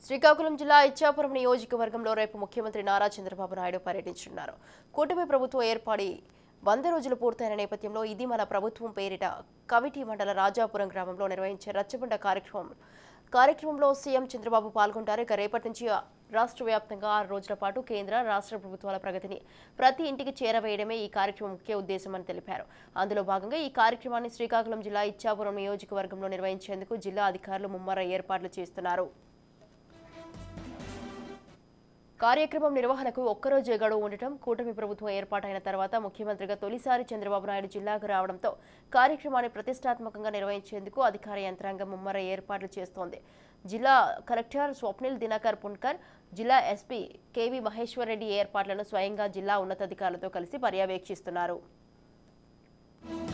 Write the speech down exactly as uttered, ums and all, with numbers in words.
శ్రీకాకుళం జిల్లా ఇచ్చాపురం నియోజకవర్గంలో రేపు ముఖ్యమంత్రి నారా చంద్రబాబు నాయుడు పర్యటించనున్నారు. కూటమి ప్రభుత్వం ఏర్పడి వంద రోజులు పూర్తయిన నేపథ్యంలో ఇది మన ప్రభుత్వం పేరిట కమిటీ మండల రాజాపురం గ్రామంలో నిర్వహించే రచ్చబండ కార్యక్రమం కార్యక్రమంలో సీఎం చంద్రబాబు పాల్గొంటారు. ఇక రేపటి నుంచి రాష్ట్ర వ్యాప్తంగా ఆరు రోజుల పాటు కేంద్ర రాష్ట్ర ప్రభుత్వాల ప్రగతిని ప్రతి ఇంటికి చేరవేయడమే ఈ కార్యక్రమం ముఖ్య ఉద్దేశమని తెలిపారు. అందులో భాగంగా ఈ కార్యక్రమాన్ని శ్రీకాకుళం జిల్లా ఇచ్చాపురం నియోజకవర్గంలో నిర్వహించేందుకు జిల్లా అధికారులు ముమ్మర ఏర్పాట్లు చేస్తున్నారు. కార్యక్రమం నిర్వహణకు ఒక్కరోజే గడువు ఉండటం, కూటమి ప్రభుత్వం ఏర్పాటైన తర్వాత ముఖ్యమంత్రిగా తొలిసారి చంద్రబాబు నాయుడు జిల్లాకు రావడంతో కార్యక్రమాన్ని ప్రతిష్టాత్మకంగా నిర్వహించేందుకు అధికార యంత్రాంగం ముమ్మర ఏర్పాట్లు చేస్తోంది. జిల్లా కలెక్టర్ స్వప్నిల్ దినకర్ పున్కర్, జిల్లా ఎస్పీ కేవీ మహేశ్వర్ రెడ్డి ఏర్పాట్లను స్వయంగా జిల్లా ఉన్నతాధికారులతో కలిసి పర్యవేక్షిస్తున్నారు.